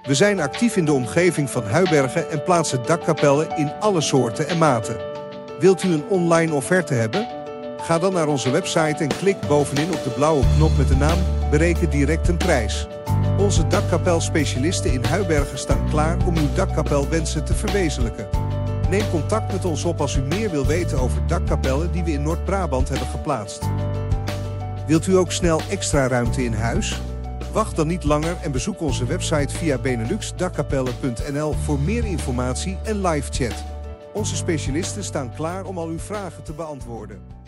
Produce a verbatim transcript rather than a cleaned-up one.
We zijn actief in de omgeving van Huibergen en plaatsen dakkapellen in alle soorten en maten. Wilt u een online offerte hebben? Ga dan naar onze website en klik bovenin op de blauwe knop met de naam Bereken direct een prijs. Onze dakkapelspecialisten in Huibergen staan klaar om uw dakkapelwensen te verwezenlijken. Neem contact met ons op als u meer wilt weten over dakkapellen die we in Noord-Brabant hebben geplaatst. Wilt u ook snel extra ruimte in huis? Wacht dan niet langer en bezoek onze website via benelux dakkapellen punt n l voor meer informatie en live chat. Onze specialisten staan klaar om al uw vragen te beantwoorden.